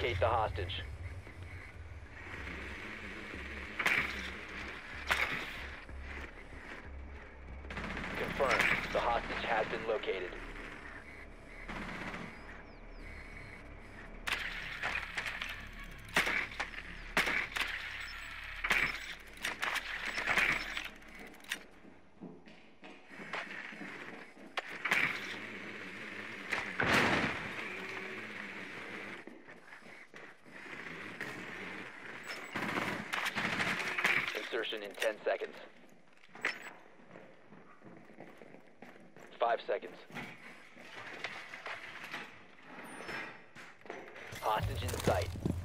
Locate the hostage. Confirmed. The hostage has been located. Insertion in 10 seconds. 5 seconds. Hostage in sight.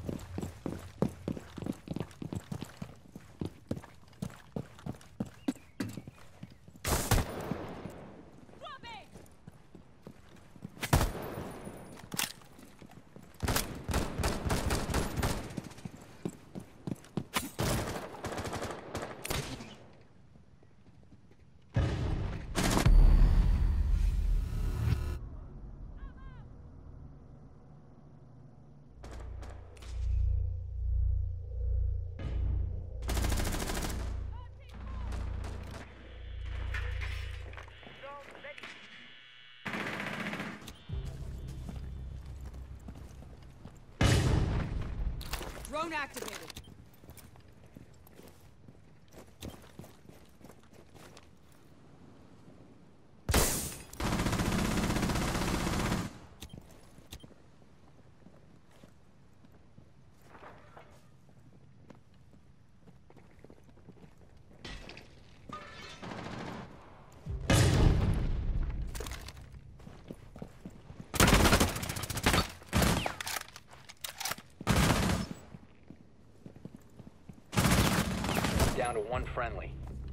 Drone activated. Down to one friendly.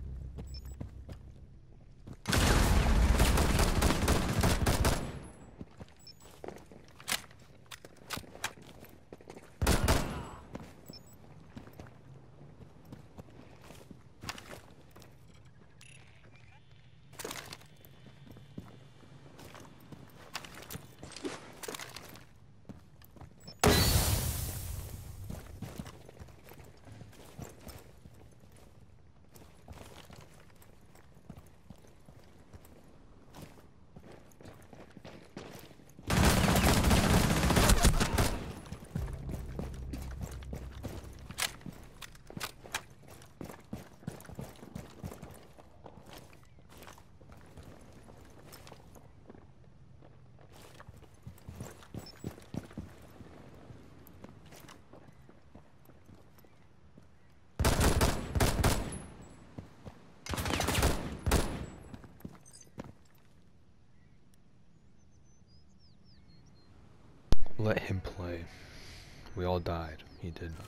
Let him play. We all died. He did not.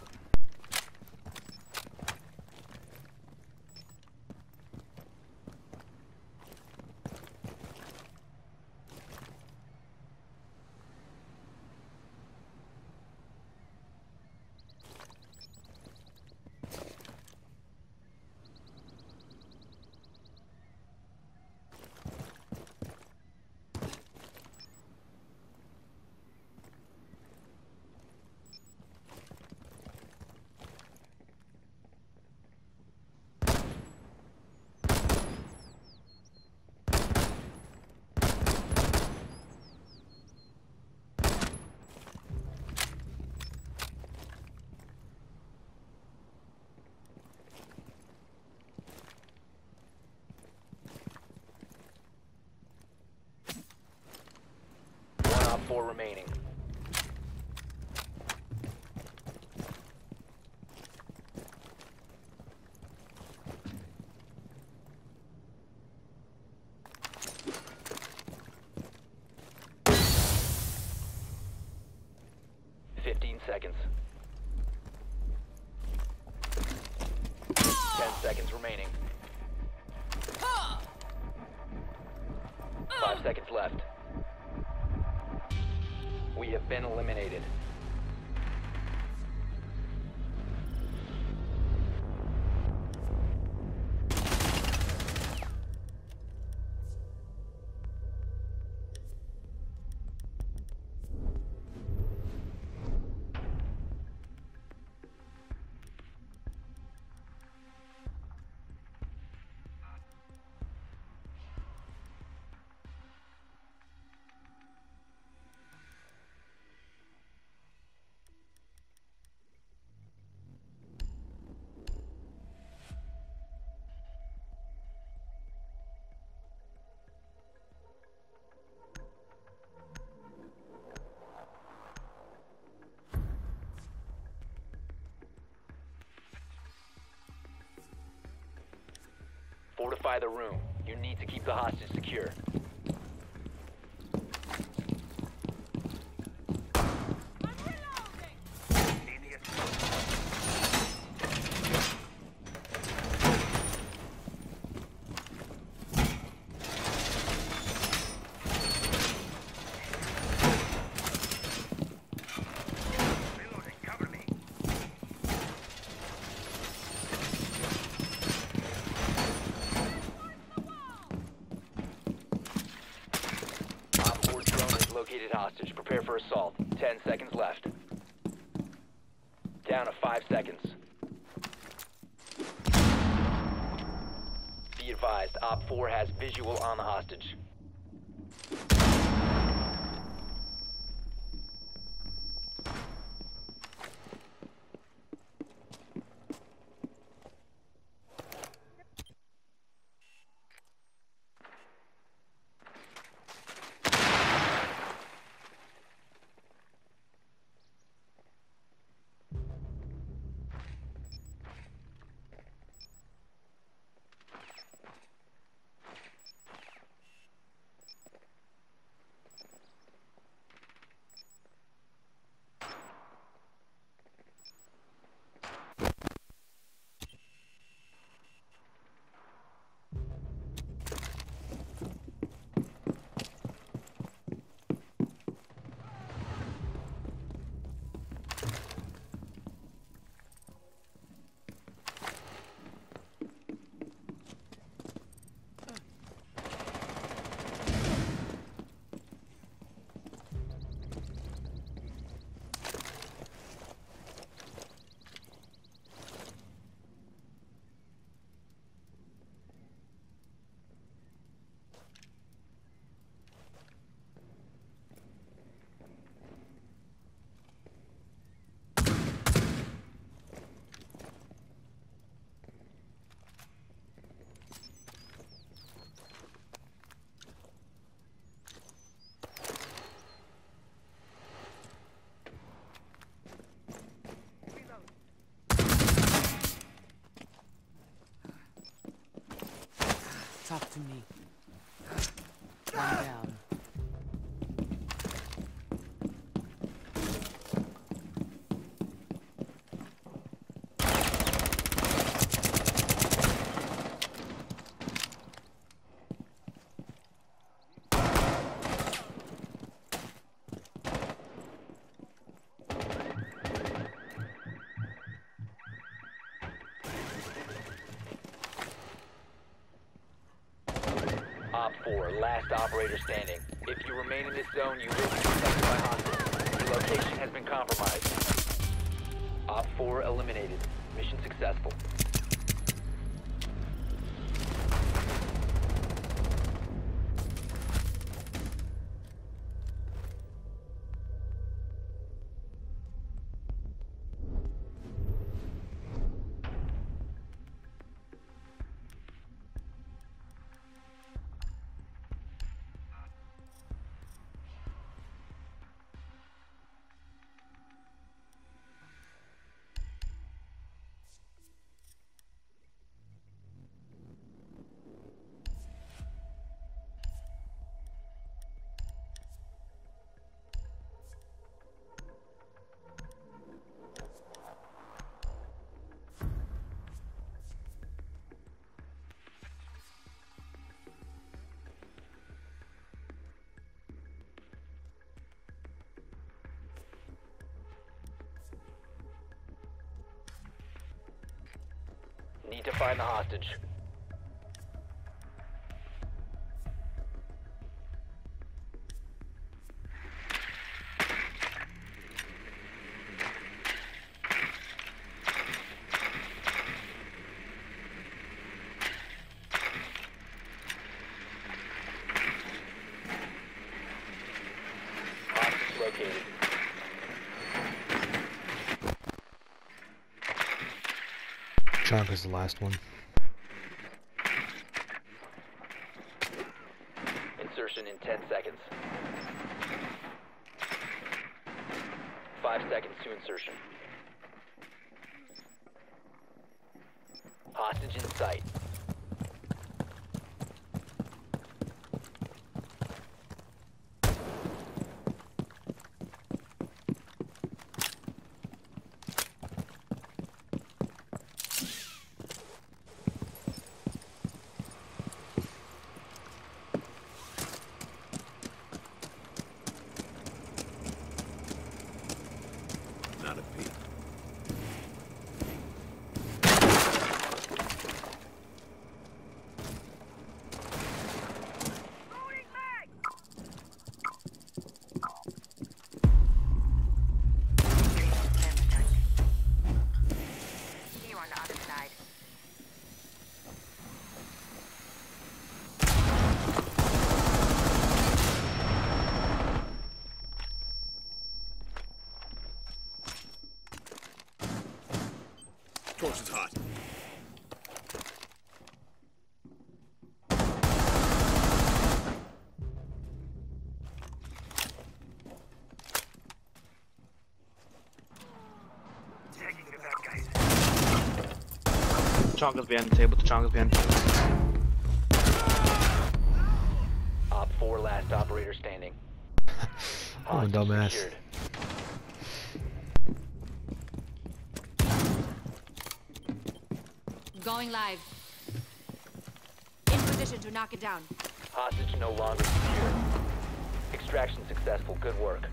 Op 4 remaining. Seconds. 10 seconds remaining. 5 seconds left. We have been eliminated. Identify the room. You need to keep the hostage secure. Located hostage. Prepare for assault. 10 seconds left. Down to 5 seconds. Be advised, Op 4 has visual on the hostage. Talk to me. Calm down. Op 4, last operator standing. If you remain in this zone, you will be protected by hostiles. Your location has been compromised. Op 4 eliminated. Mission successful. Need to find the hostage. Hostage located. Chunk is the last one. Insertion in 10 seconds. 5 seconds to insertion. Hostage in sight. Potion's hot. Chonga's behind the table. Chonga's behind the table. Op 4, last operator standing. Oh, Hostage dumbass. secured. Going live. In position to knock it down. Hostage no longer secure. Extraction successful. Good work.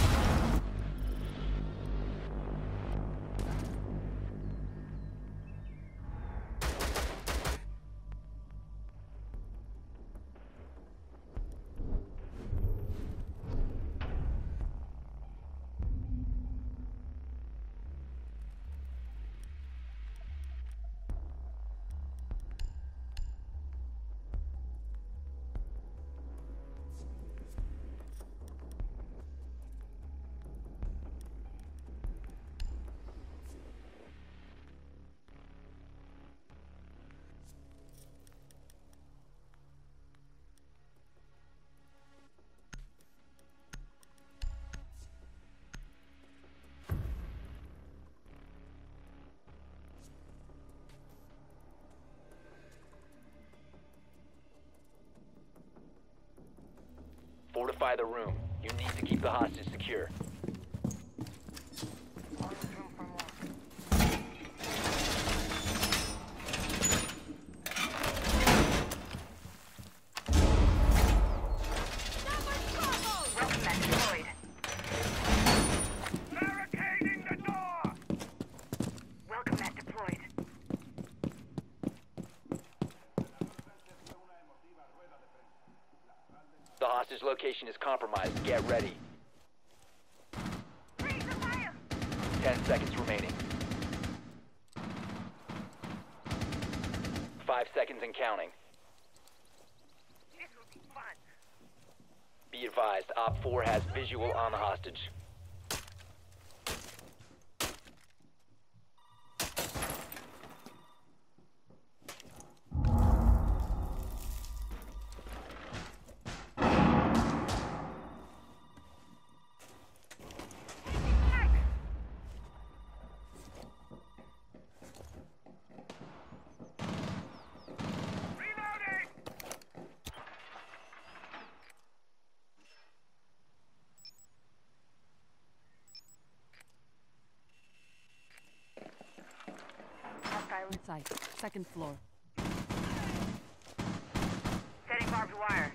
Fortify the room. You need to keep the hostage secure. Barricading the door! Welcome mat deployed. The hostage location is compromised. Get ready. Freeze the fire! 10 seconds remaining. 5 seconds and counting. This will be fun. Be advised, Op 4 has visual on the hostage. Reloading! Hostile in sight. Second floor. Setting barbed wire.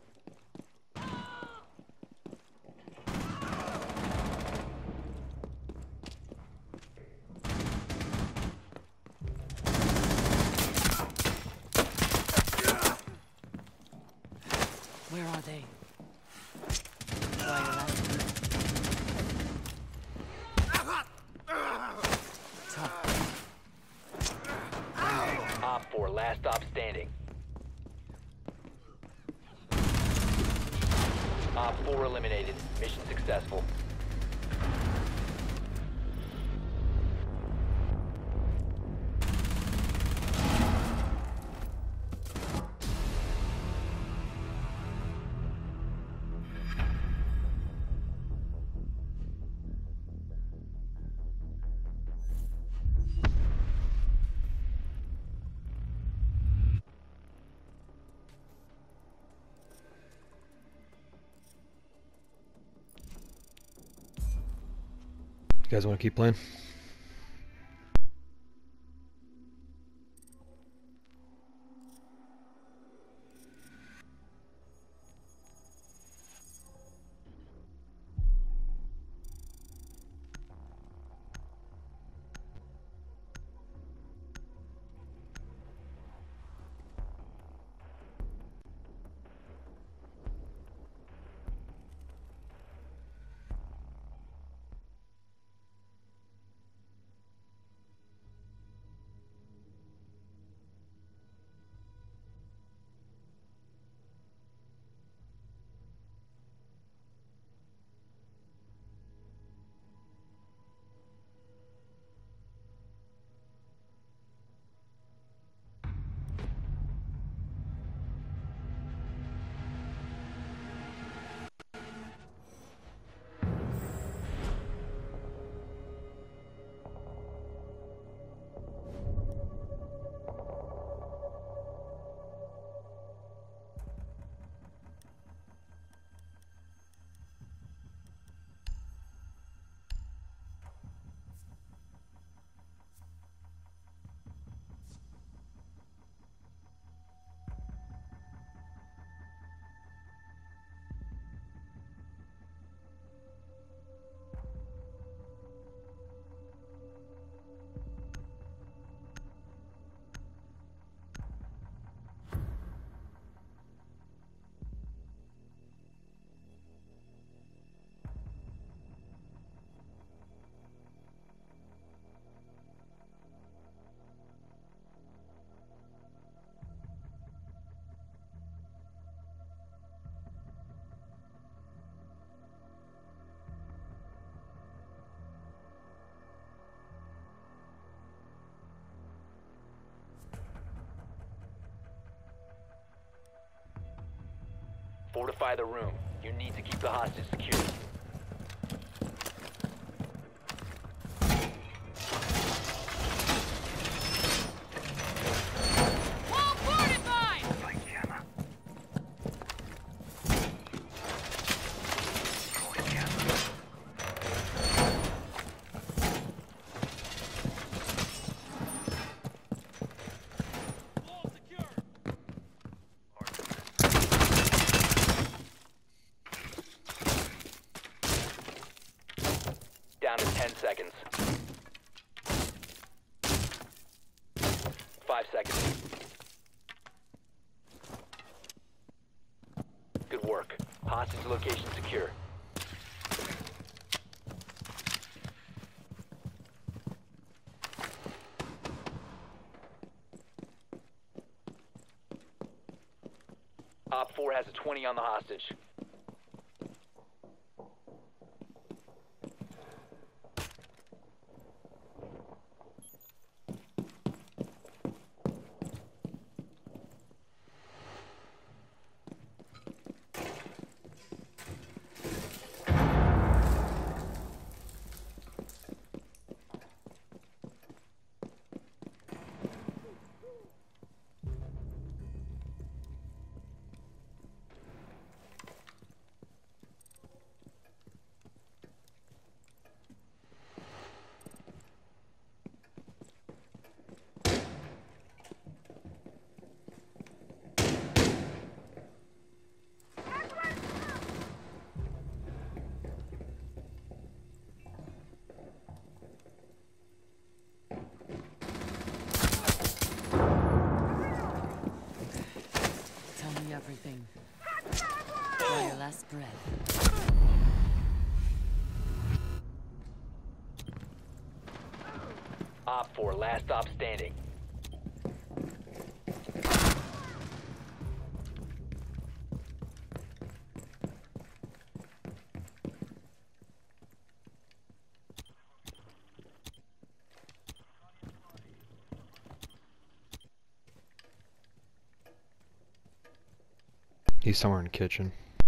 Where are they? Why are asking? Tough. Op 4, last stop standing. Op 4 eliminated. Mission successful. You guys want to keep playing? Fortify the room. You need to keep the hostage secure. Wall fortified! Down to 10 seconds. 5 seconds. Good work. Hostage location secure. Op 4 has a 20 on the hostage. Tell me everything. Draw your last breath. Op 4, last stop standing. He's somewhere in the kitchen.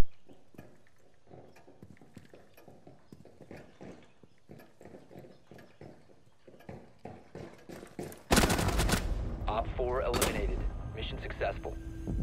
Op 4 eliminated. Mission successful.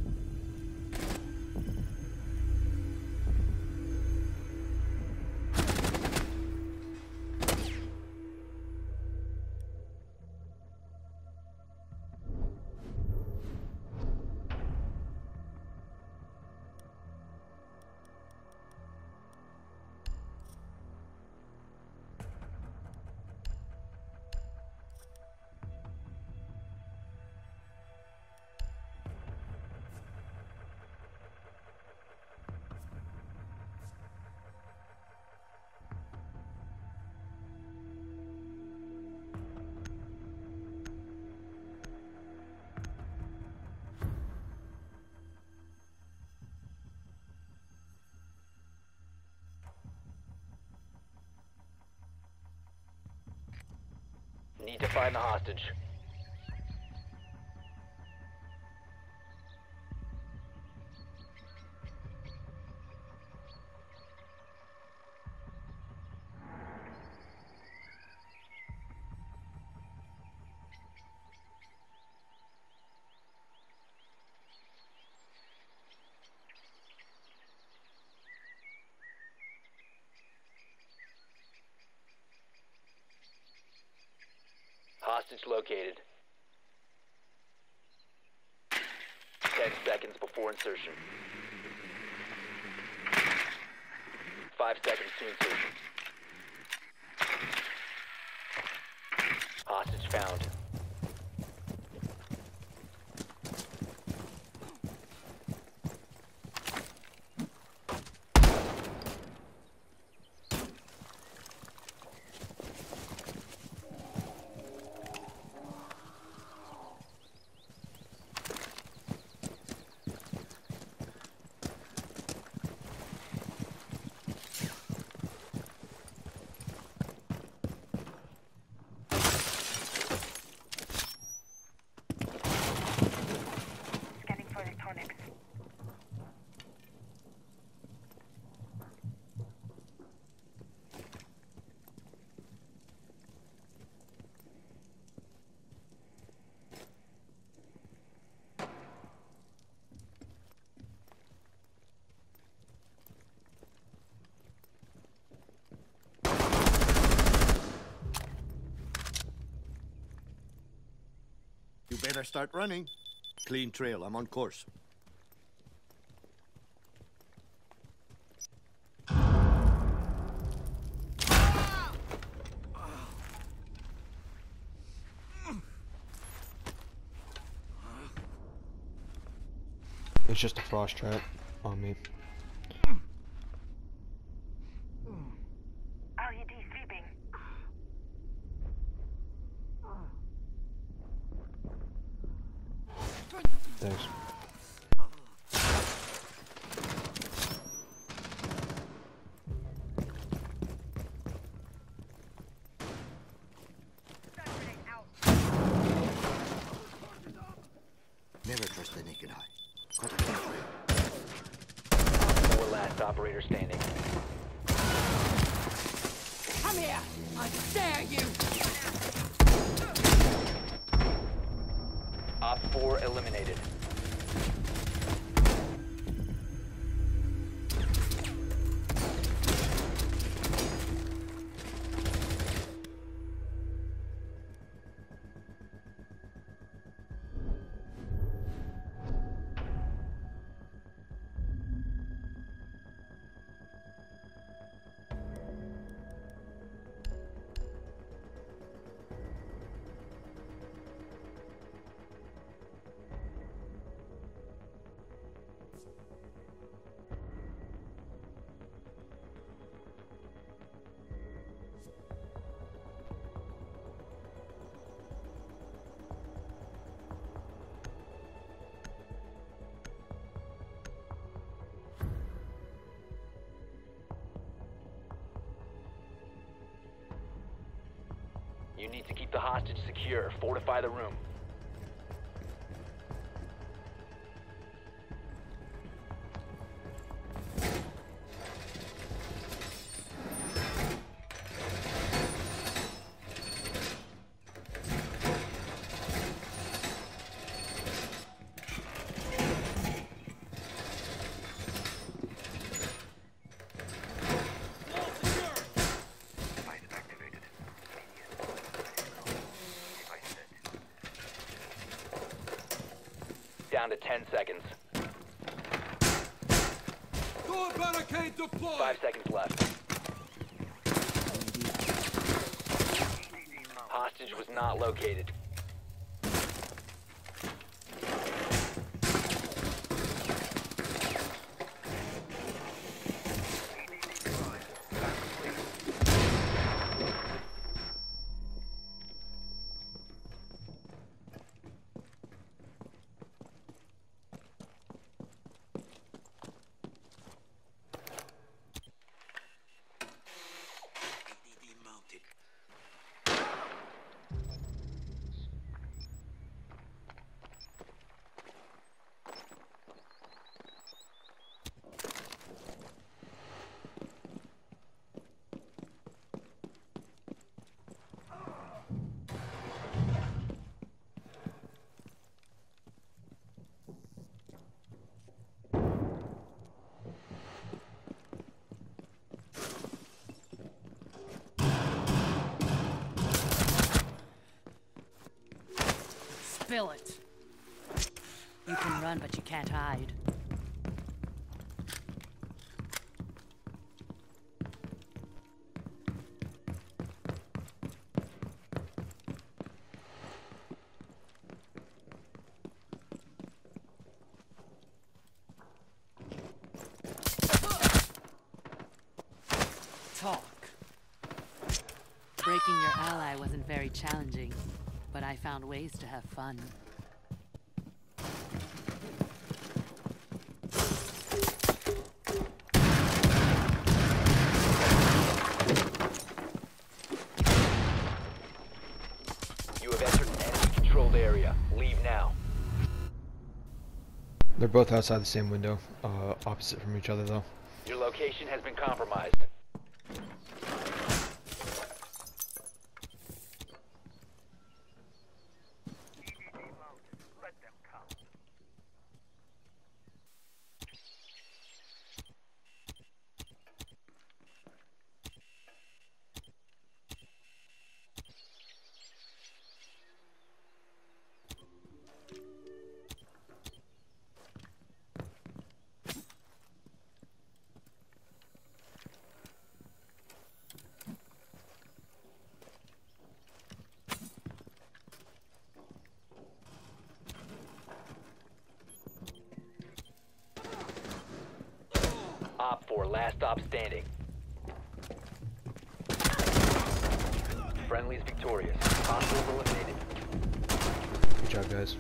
Need to find the hostage. Hostage located. 10 seconds before insertion. 5 seconds to insertion. Hostage found. Better start running. Clean trail. I'm on course. It's just a frost trap on me. LED sweeping. Thanks. Grenade out. Never trust the naked eye. Got a clean trail. Four last operator standing. Come here! I dare you! Op 4 eliminated. You need to keep the hostage secure. Fortify the room. Device activated. Device set. Down to 10 seconds. Door barricade deployed! 5 seconds left. Hostage was not located. ADD mounted. Spill it. You can run, but you can't hide. Talk. Breaking your ally wasn't very challenging, but I found ways to have fun. You have entered an enemy-controlled area. Leave now. They're both outside the same window, opposite from each other though. Your location has been compromised. EDD mode. Let them come. Op 4, last stop standing. Friendly's victorious. Hostiles eliminated. Good job, guys.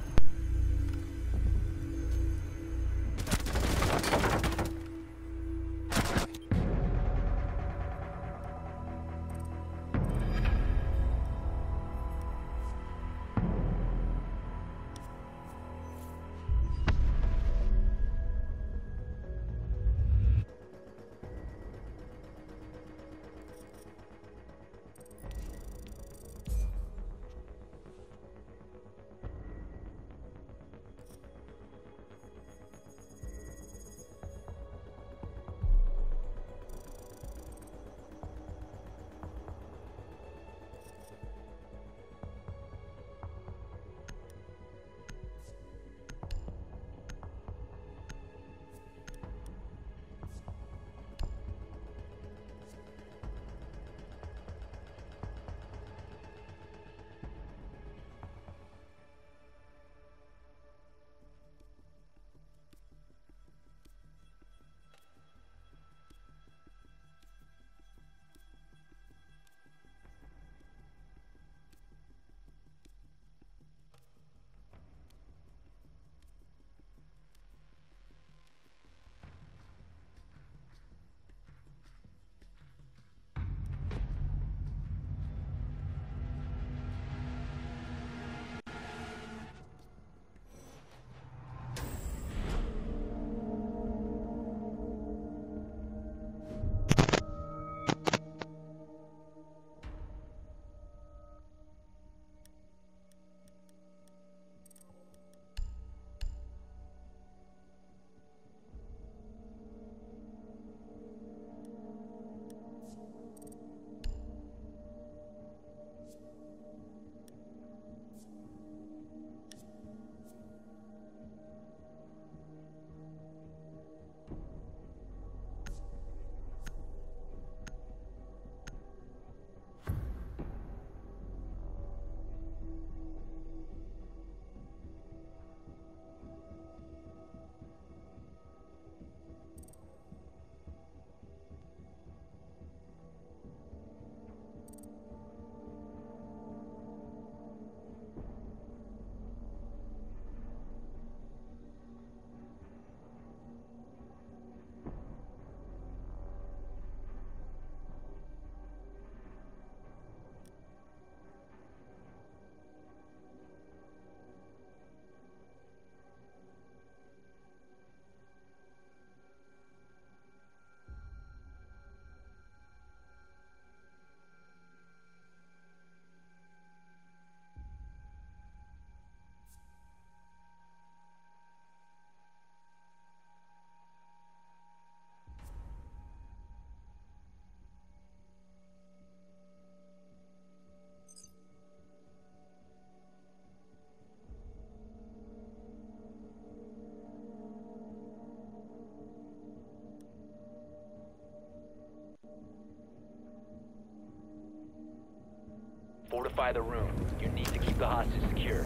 Fortify the room. You need to keep the hostage secure.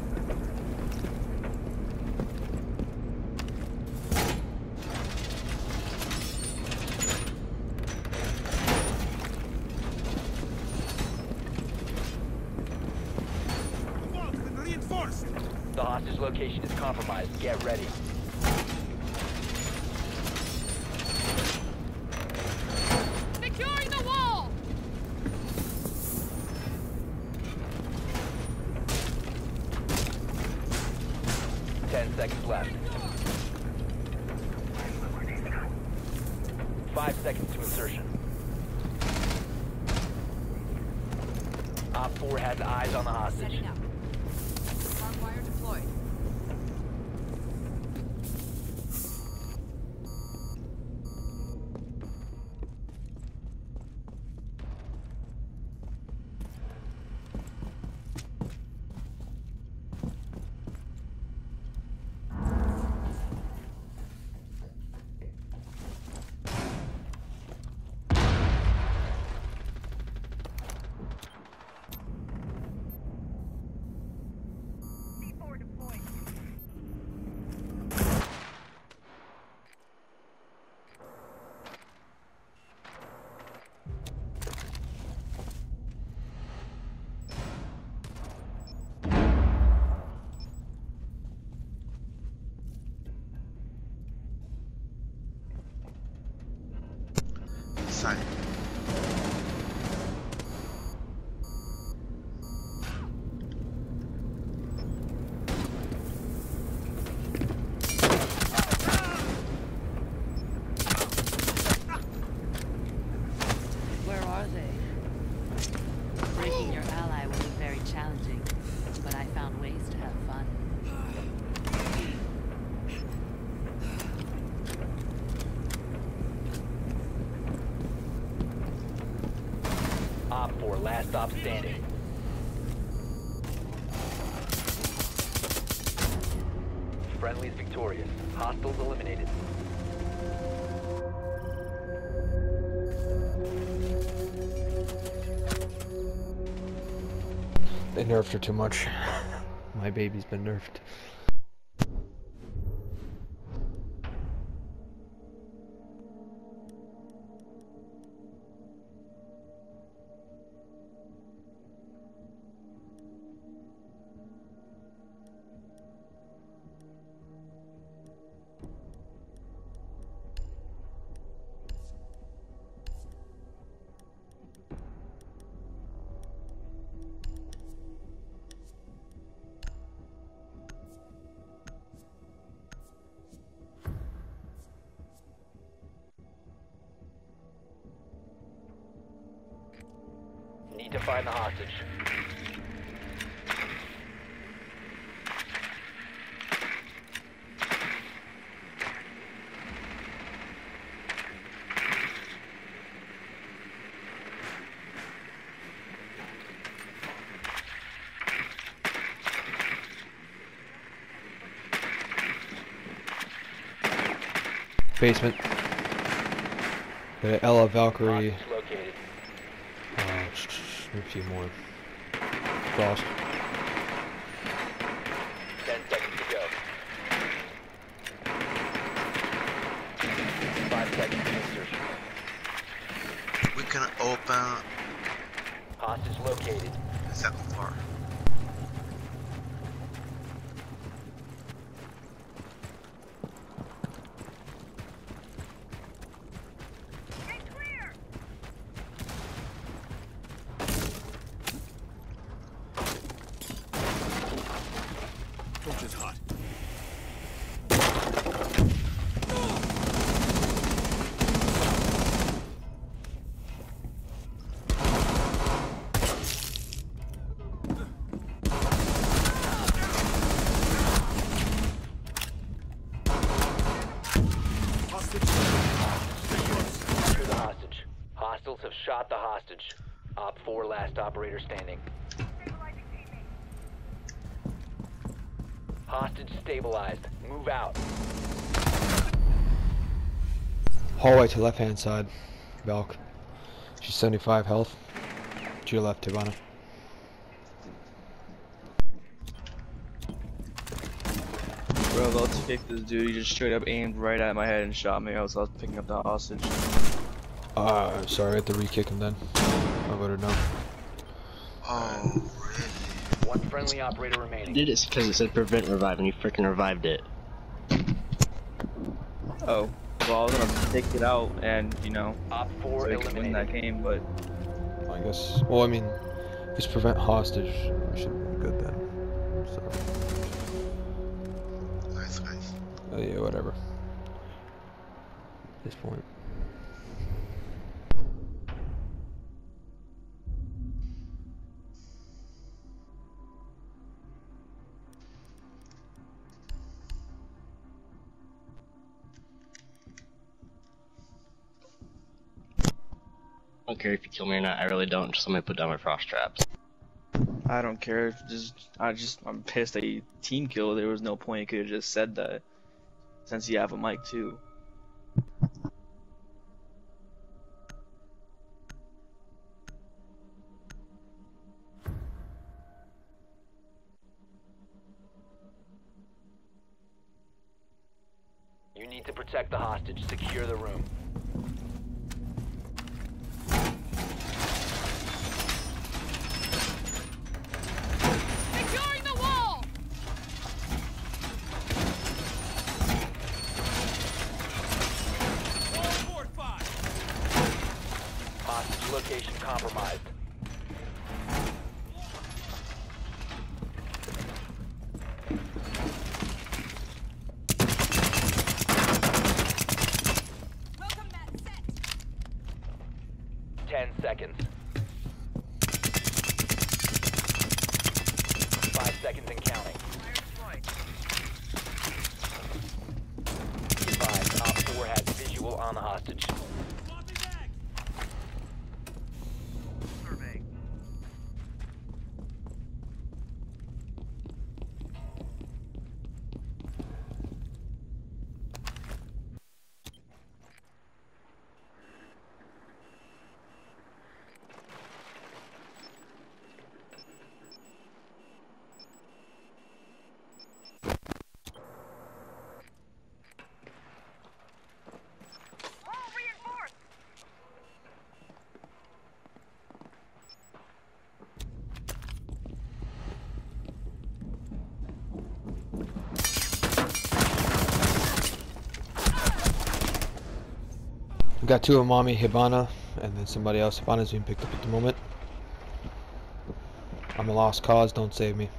Reinforced! The hostage location is compromised. Get ready. Securing the wall! 10 seconds left. 5 seconds to insertion. Op 4 has eyes on the hostage. Setting up. Barbed wire deployed. side. Where are they? Breaking your ally will be very challenging, but I found ways to have fun. Op 4, last stop standing. Friendly's victorious. Hostiles eliminated. They nerfed her too much. My baby's been nerfed. Need to find the hostage. Basement. The Ella Valkyrie. Hostage located. A few more. Frost. 10 seconds to go. 5 seconds to insertion. We can open Hostage located. the second floor. Get clear! Torch is hot. Hostage. Secure the hostage. Hostiles have shot the hostage. Op 4, last operator standing. Stabilizing teammate. Hostage stabilized. Move out. Hallway to left hand side. Valk. She's 75 health. To your left, Tivana. Bro, let's kick this dude. He just straight up aimed right at my head and shot me. I was picking up the hostage. Sorry, I had to re-kick him then. I voted no. Oh, really? One friendly operator remaining. Did it because it said prevent revive and you freaking revived it. Oh, well, I was gonna take it out and, you know, Op so 4 I could win that eliminated. game, but I guess. Well, I mean, if it's prevent hostage, we should have been good then. So, Nice, guys. yeah, whatever. At this point. I don't care if you kill me or not, I really don't. Just let me put down my frost traps. I don't care. I'm pissed that he team killed. There was no point. He could have just said that, since you have a mic too. You need to protect the hostage. Secure the room. Securing the wall! All fortified. location compromised. Welcome mat set. 10 seconds. 5 seconds and counting. Advised, Op 4 has visual on the hostage. All reinforced. We got two of them on me, Hibana, and then somebody else. Hibana's being picked up at the moment. I'm a lost cause, don't save me.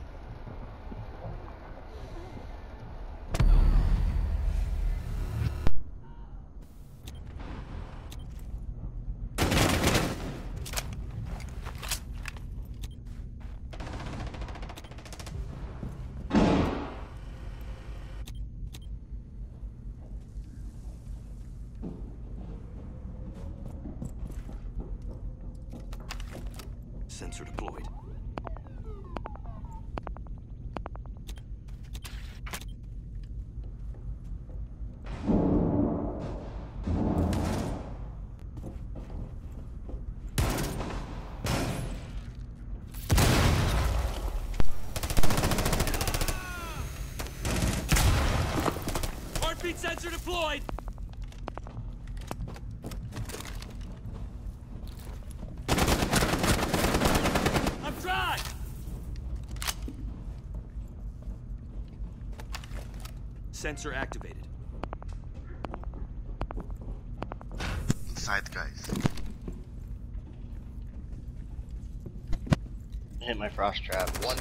Sensor deployed. Heartbeat sensor deployed. I'm dry. Sensor activated. Inside, guys. Hit my frost trap. One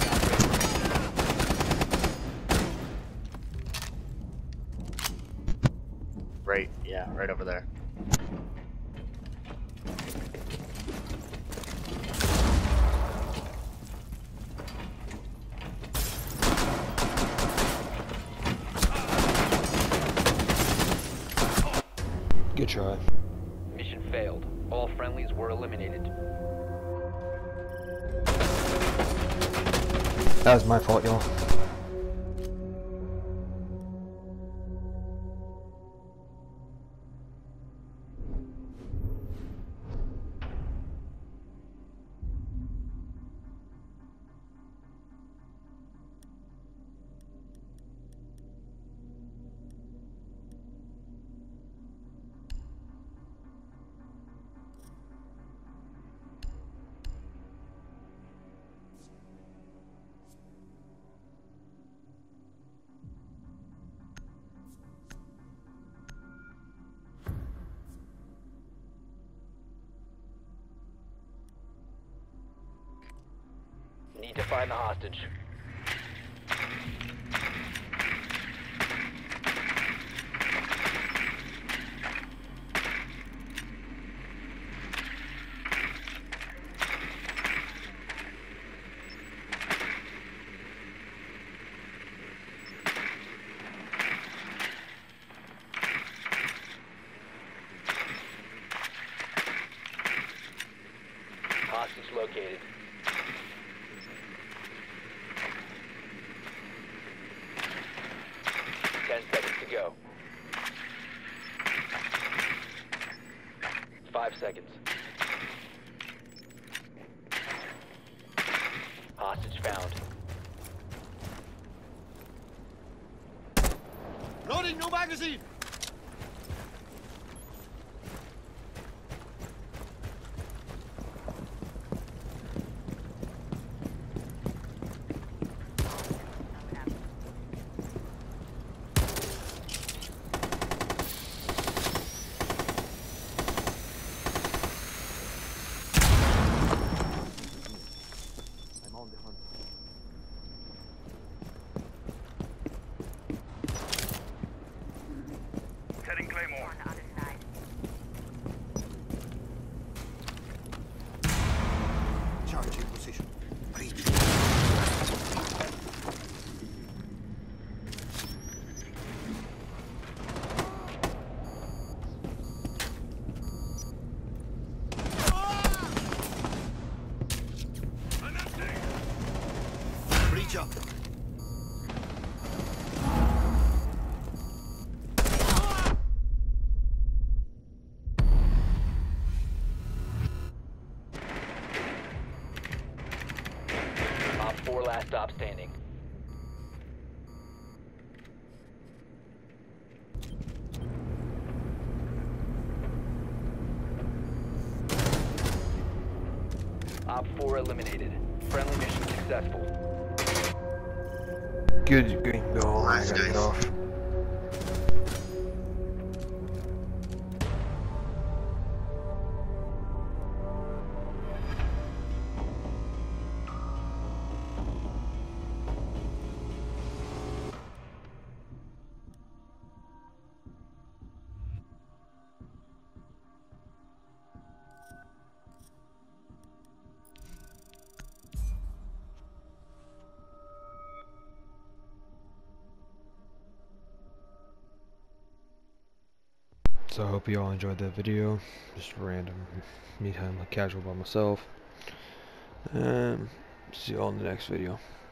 Right, yeah, right over there. Good try. mission failed. All friendlies were eliminated. That was my fault, y'all. Need to find the hostage. Hostage located. To go. 5 seconds. Hostage found. Loading new magazine. last stop standing. Op 4 eliminated. Friendly mission successful. Good green goal. I gotta get off. So I hope you all enjoyed that video. Just random me time, casual by myself. And see you all in the next video.